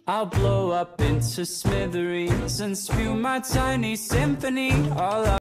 I'll blow up into smithereens and spew my tiny symphony all out.